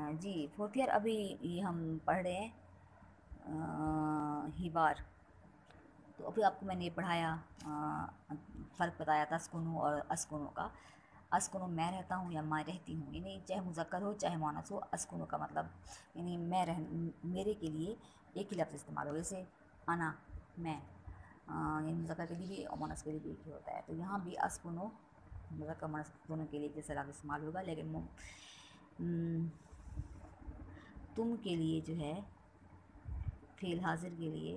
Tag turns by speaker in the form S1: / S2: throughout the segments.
S1: جی fourth year ابھی یہ ہم پڑھ رہے ہیں ہیبار. تو ابھی آپ کو میں نے یہ پڑھایا، فرق بتایا تھا اسکونو اور اسکونو کا. اسکونو میں رہتا ہوں یا میں رہتی ہوں، یعنی چاہے مذکر ہو چاہے مؤنث ہو. اسکونو کا مطلب یعنی میرے کے لیے ایک ہی لفظ استعمال ہو، جیسے انا میں، یعنی مذکر کے لیے بھی اور مؤنث کے لیے بھی ایک ہی ہوتا ہے. تو یہاں بھی اسکونو مذکر مؤنث دونوں کے لیے جیسا لفظ استعمال ہوگا، لیکن تم کے لیے جو ہے فعل حاضر کے لیے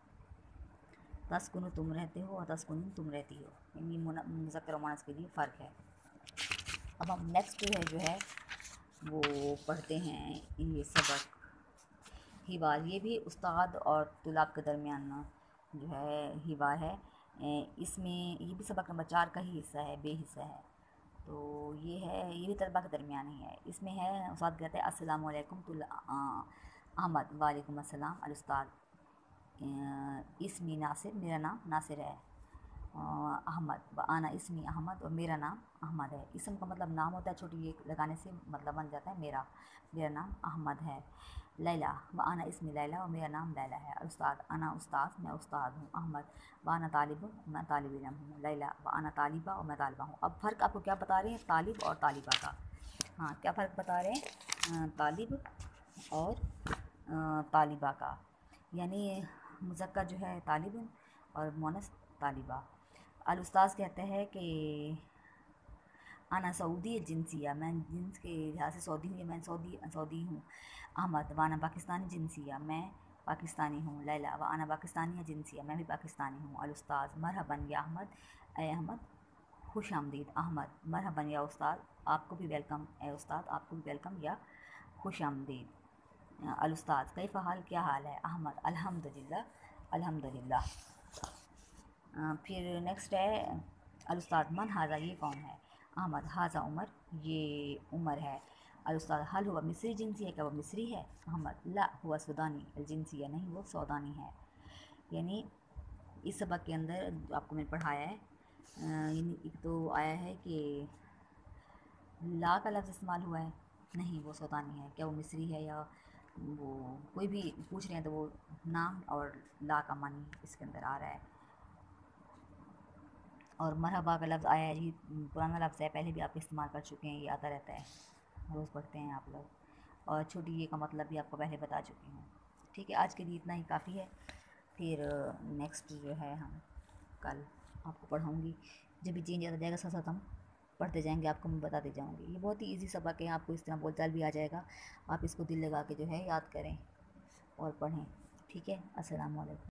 S1: تسکنو تم رہتے ہو اور تسکنو تم رہتی ہو، یعنی مذکر و مؤنث کے لیے فرق ہے. اب ہم نیکسٹ جو ہے وہ پڑھتے ہیں یہ سبق ہیبار. یہ بھی استاد اور طلاب کے درمیان جو ہے ہیبار ہے. اس میں یہ بھی سبق نمبر 4 کا ہی حصہ ہے، بے حصہ ہے. تو یہ بھی طلباء کے درمیان ہی ہے. اس میں ہے استاد کہتے ہیں السلام علیکم احمد. وعلیکم السلام الاستاذ. اسمی ناصر، میرا نام ناصر ہے. احمد انا اسمی احمد، اور میرا نام احمد ہے. اسم کا مطلب نام ہوتا ہے، چھوٹی ایک لگانے سے مطلب بن جاتا ہے میرا نام احمد ہے. لیلا انا اسمی لیلا، اور میرا نام لیلا ہے. استاد انا استاذ، میں استاد ہوں. احمد انا طالب، میں طالب علم ہوں. لیلا انا طالبہ، اور میں طالبہ ہوں. اب فرق آپ کو کیا بتا رہے ہیں؟ طالب اور طالبہ کا. ہاں کیا فرق بتا رہے ہیں؟ طالب اور طالبہ کا، یعنی مذکر جو ہے طالب اور مؤنث طالبہ. الاستاذ کہتے ہیں کہ انا سعودی جنسیہ، میں جنس کے لحاظ سے سعودی ہوں، یا میں سعودی ہوں. احمد وانا پاکستانی جنسیہ، میں پاکستانی ہوں. لیلا وانا پاکستانی جنسیہ، میں بھی پاکستانی ہوں. الاستاذ مرحباً یا احمد، اے احمد خوش آمدید. احمد مرحباً یا استاد، آپ کو بھی ویلکم. اے استاد آپ کو بھی ویلکم یا خوش آمدید. الاستاذ کیف حال، کیا حال ہے؟ احمد الحمدللہ، الحمدللہ. پھر نیکسٹ ہے الاستاذ من ھذا، یہ کون ہے؟ احمد ھذا عمر، یہ عمر ہے. الاستاذ حل ہوا مصری جنسی ہے، کیا وہ مصری ہے؟ احمد لا ہوا سودانی الجنسی ہے، نہیں وہ سودانی ہے. یعنی اس سبق کے اندر آپ کو میں نے پڑھایا ہے، یعنی ایک تو آیا ہے کہ لا کا لفظ استعمال ہوا ہے، نہیں وہ سودانی ہے. کیا وہ مصری ہے یا وہ کوئی بھی پوچھ رہے ہیں تو وہ نام اور لا کا معنی اس کے اندر آ رہا ہے. اور مرحبا کا لفظ آیا ہے، یہ پرانا لفظ ہے، پہلے بھی آپ استعمال کر چکے ہیں، یہ آتا رہتا ہے، روز پڑھتے ہیں آپ لوگ. اور چھوٹی یہ کا مطلب بھی آپ کو پہلے بتا چکی ہوں. ٹھیک ہے، آج کے لیے اتنا ہی کافی ہے. پھر نیکسٹ جو ہے ہم کل آپ کو پڑھاؤں گی. جب بھی چینج آتا جائے گا ساتھ ساتھ ہم پڑھتے جائیں گے، آپ کو میں بتاتے جاؤں گی. یہ بہت ہی ایزی سبق ہے، آپ کو اس طرح بول چال بھی آ جائے گا. آپ اس کو دل لگا کے جو ہے یاد کریں اور پڑھیں. ٹھیک ہے، السلام علیکم.